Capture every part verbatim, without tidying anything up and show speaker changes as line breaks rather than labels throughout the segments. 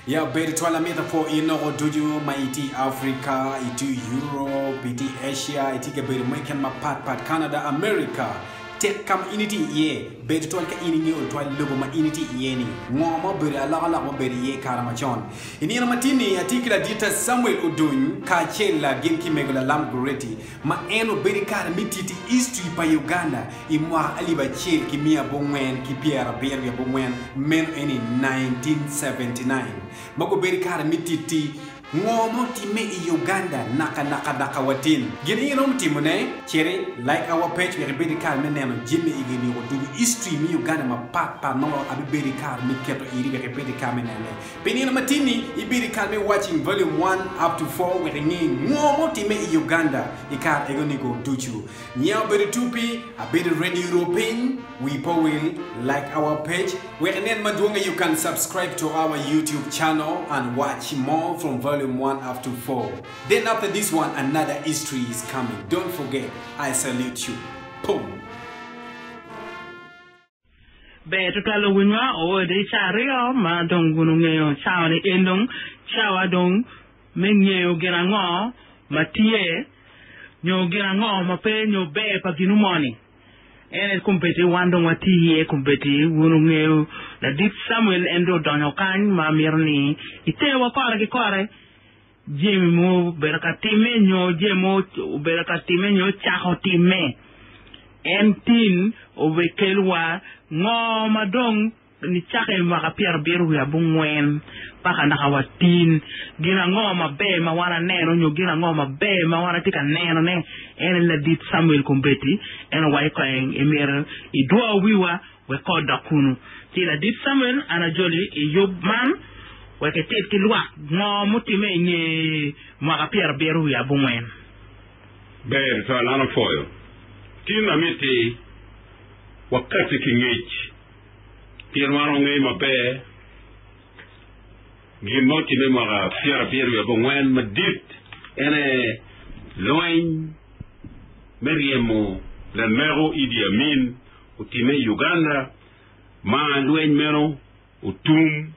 Ya beri twala metaphor ino duju ma iti Africa, iti Europe, iti Asia, iti ke beri meken ma pat pat Canada, America. Tek kam initi ye beri twal ka ini ni ol twal lobo ma initi ye ni. Ngoma beri ala ala ma beri ye karama chon. Ini na matini atikila dita Samuel Oduny ka chela genki megola lam gureti ma eno beri kara mititi history pa Uganda imwa aliba chel ki mia bongwen ki Pierre Beri bongwen men eni nineteen seventy-nine. Mako beri kara mititi ngomo time i Uganda naka naka naka watin gini inom timone chere like our page we beri kara meneno jimmy igini wodu history mi Uganda ma pat pa no abi beri kara mi keto iri we beri kara menene penina matini i beri kara me watching volume one up to four we ngi ngomo time i Uganda ikar egoni go duchu nyao beri tupi a beri ready European we will like our page we nen madunga you can subscribe to our YouTube channel and watch more from volume one up to four. Then after this one another history is coming. Don't forget, I salute you. Boom.
Beto talo winwa o de chario ma dong gunungeo chao ni endong chawa dong mengeo gerango matie nyo gerango mape nyo be pa ginumoni ene kumpeti wando wati e kumpeti gunungeo la dit Samuel endo donyo kan ma mirni ite wa kore ki kore jemi mo berakatime nyo jemo berakatime nyo chaho time entin obekelwa ngoma dong ni chake maka Pierre Beri ya bungwen paka nakawatin gina ngoma be mawana neno nyo gina ngoma be mawana tika neno ne ene la dit Samuel kumbeti ene wai koeng emir idua wiwa weko dakunu ti la dit Samuel anajoli e yobman weke tet kilwa ngomu time nye maka Pierre Beri ya bungwen
Ber so lana foyo kina miti wakati kingechi Pierre ngai mabe gimoti me mara Pierre Beri ya bongwen madit ene loin meriemo la mero Idi Amin utime Uganda ma loin mero utum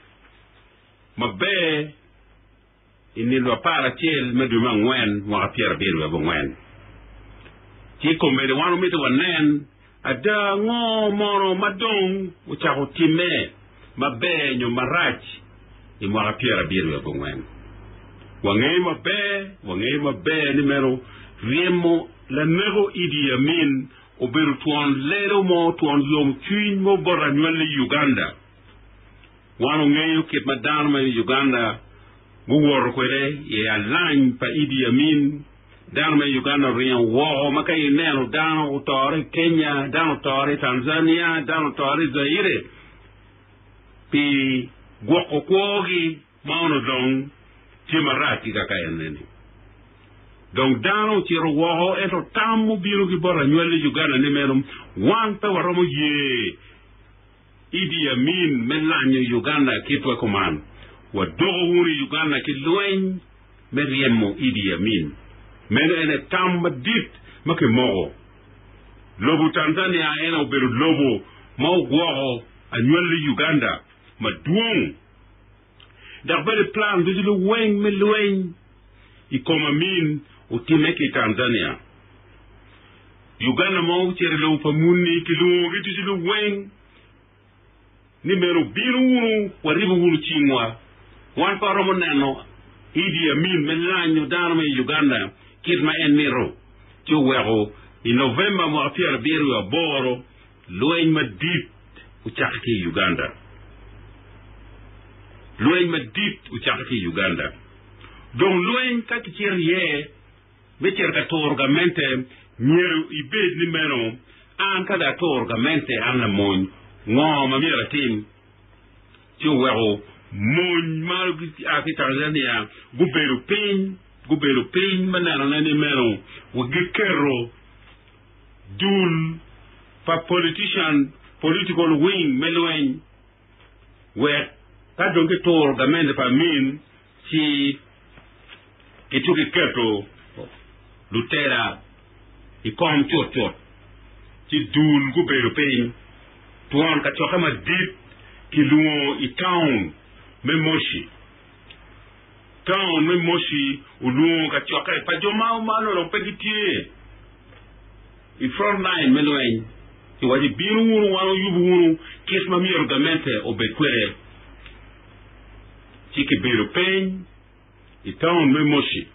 mabe inilwa para tiel meduma ngwen mara Pierre Beri ya bongwen ti kombe de wanu mito wanen ada ngo moro madong uchaho time mabe nyo marachi ni mwa Pierre Beri ya bongwen wangai mabe wangai mabe ni mero riemo la mero Idi Amin oberu tuan lero mo tuan yom tuin mo bora nywele Uganda wanu ngayo kit madano ma Uganda guworo kwere ye align pa Idi Amin dano ma Uganda riyan wo makai neno dano utore Kenya dano utore Tanzania dano utore Zaire pi gwoko kwogi maono dong timarati kakayanene dong dano tiro woho eto tamu biru ki bora nywele Uganda ni menom wanta waromo ye Idi Amin melanyo Uganda kitwa koman wadogo wuri Uganda ki luen meriemo Idi Amin meno ene tamba dit make mogo lobo Tanzania ena oberu lobo mau gwoho a nywele Uganda ma duong dakbele plan duji lu weng me lueng i koma min utimeki Tanzania Uganda mau chere lu pamuni ki lu duji lu weng ni mero biru unu waribu unu chingwa wan pa romo neno Idi Amin me lanyo dano me Uganda kitma enero cho wero in November mo Pierre Beri ya boro lueng madit uchaki Uganda lueng madit uchaki Uganda don lueng kakichir ye mecher ka torgamente nyeru ibed ni meno an kada torgamente an la mon ngoma mira tim cho wero mon mal aki Tanzania guberu pin guberu pin manana nani meno wagikero dul pa politician political wing melwen where ka donke tor gamende pa min si kituki keto lutera i kom chot chot si dul guberu pin tuan ka choka ma dit ki luo i town memoshi town memoshi ulu ka choka pa joma malo lo pegitie i front line meloen ti wadi biru wuru wano yubu wuru kes ma mi organimente obekwere chike biru pen i town memoshi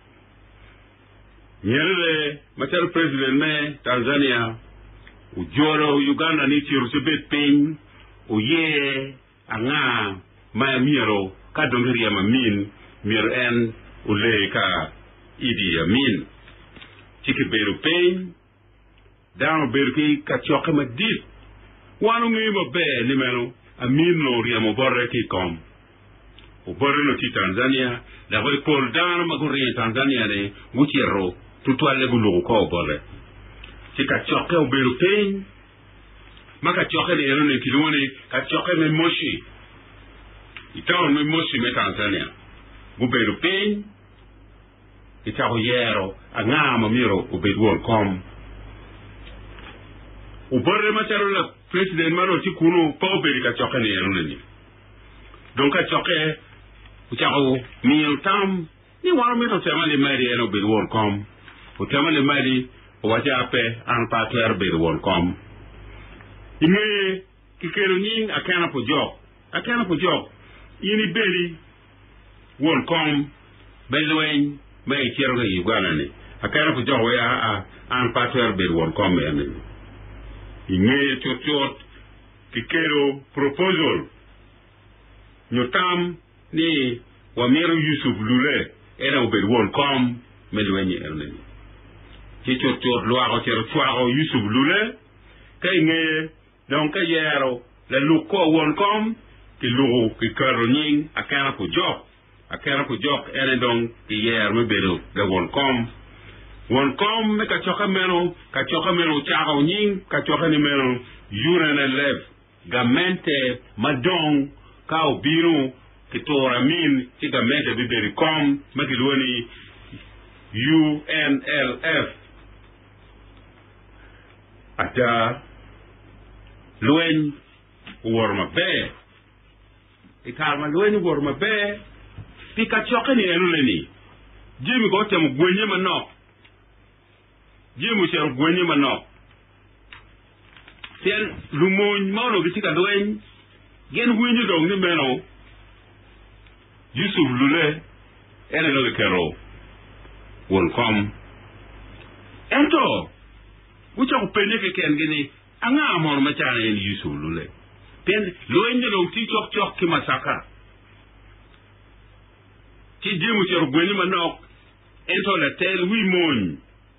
nyere machar president me Tanzania ujoro Uganda ni ti rusebet pen oye anga ma miero ka dongeri ma min miero en ule ka Idi Amin chike biru pen down berki ka choke ma dit wanu ngi mo be ni meno Amin no ria mo borre ki kom o borre no ti Tanzania da voi pol down ma guri Tanzania ne gutierro tutu alle gulu ko borre ti ka choke o beru pen ma ka choke ni ero ne kiloni ka choke me moshi itaw me moshi me Tanzania gu beru pen itaw yero anga ma miro o beru kom o borre ma charo la president maro ti kuno pa oberi ka choke ni ero ni donc ka choke o charo mi tam ni waro mi to tema le mari eno be won kom o tema le mari o waja pe an pa ter be won kom ime ki kero ni akana po job akana po job ini beli won kom belwen be chero ga Uganda ni akana po job ya an pa ter be won kom ene ime chochot ki kero proposal nyotam ni Wamiru Yusuf Lule era ubed won kom melwenye erne ci ciot ciot lo ko ci ko Yusuf Lule kay nge donc yero le lu ko won kom ki lu ki karoning akara ko jok akara ko jok ene donc ki yer me belo de won kom won kom me ka choka meno ka choka meno chao ning ka choka ni meno yurene lev gamente madong ka obiru kitora min tiga mede biberi kom magilwani U N L F ata luen worma be ikarma luen worma be pika chokeni eluleni jimi go tem gwenye manok jimi cher gwenye manok sen lumon mono gitika luen gen gwenye dong ni meno Yusuf Lule ene no kero won kom ento wucha ko pene ke ken gini anga amon ma chana en Yusuf Lule pen lo enje no ti chok chok ki masaka ti jimu chero gweni manok ento la tel wi mon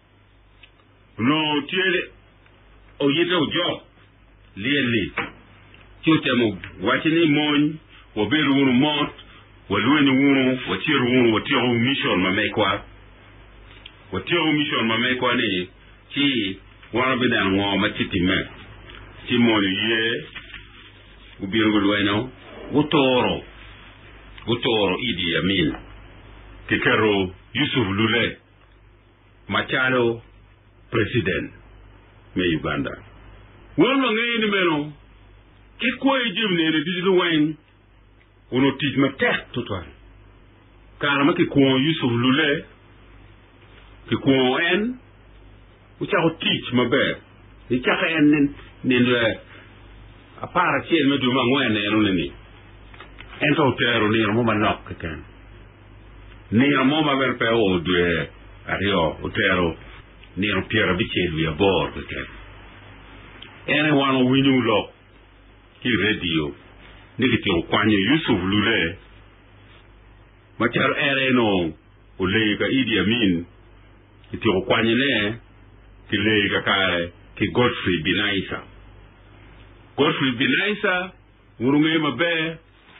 no tiele o yete o job lieli chotemo watini mon wo beru wonu mot walweni wunu watiru wunu watiru mission mamekwa watiru mission mamekwa ni ki wana bida ngo matiti me ti mo ye ubiru lweno wotoro wotoro Idi Amin kikero Yusuf Lule machalo president me Uganda wono ngai ni meno ki koy jimne ne didu wain uno tij ma tek tutwan kana ma ki ko Yusuf Lule ki ko en u cha tij ma be ni cha en nin nin le a para chi me du ma ngwen ne ni en to tero ni mo ma nok ken ni mo ma ver pe o due ario o tero ni no piera biche via bor ken ene wano winyu lo ki radio nigiti o kwanye Yusuf Lule machar ere no o lega Idi Amin iti o kwanye ne ki lega kare ki Godfrey Binaisa Godfrey Binaisa urunge mabe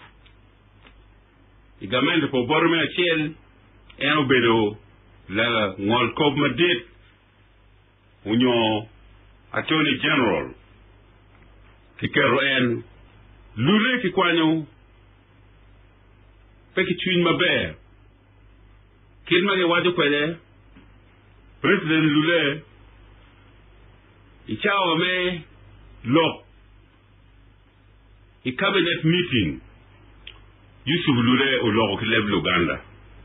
igamende po borme achel eno bedo la ngol kob madit unyo Attorney General ki kero en Lule ki kwanyo peki twin mabe kin mage wajo kwele President Lule ichawa me lo i cabinet meeting Yusuf Lule o logo kileb Luganda.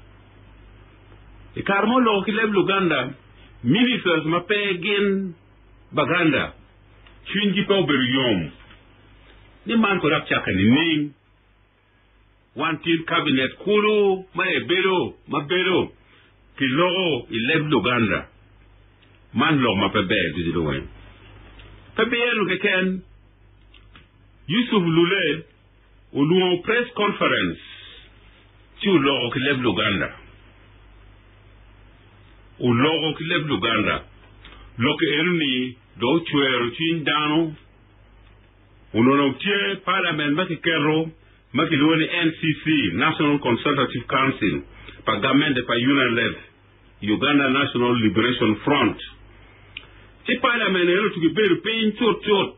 E karmo logo kileb Luganda, ministers ma pegin Baganda, chwinji pa uberium. Ni man ko rap chaka ni ning. One team cabinet kulu, ma e bero, ma bero. Ki logo ileb Luganda. Man lo ma pebe, di do wen. Pebe yenu ke ken, Yusuf Lule, o luon press conference, ti o logo kileb Luganda. O logo kileb Luganda. Loke erni, do chwero chin dano, unono tie parliament maki kero, maki luoni N C C, National Consultative Council, pa gamende pa UNILEV, Uganda National Liberation Front. Ti parliament ero tuki beru pein chot chot,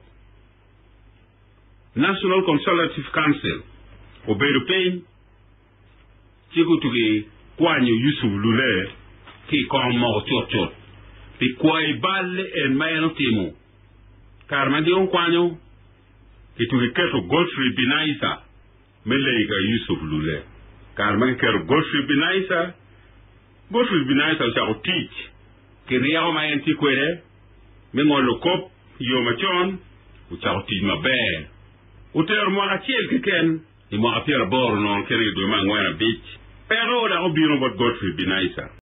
National Consultative Council, o beru pein, tiku tuki kwanyo Yusuf Lule, ki kon mo chot chot. Pi kwai balle en mayano timu. Karma di on kwanyo, ki tuki keto Godfrey Binaisa, meleiga Yusuf Lule. Karma ki keto Godfrey Binaisa, Godfrey Binaisa o chako teach, ki riyago mayen ti kwere, mengon lo kop, yo machon, o chako teach mabe. O ter mwaka chiel ki ken, ni mwaka pira boro non kere do ma ngwana beach. Pero da o biro bot Godfrey Binaisa.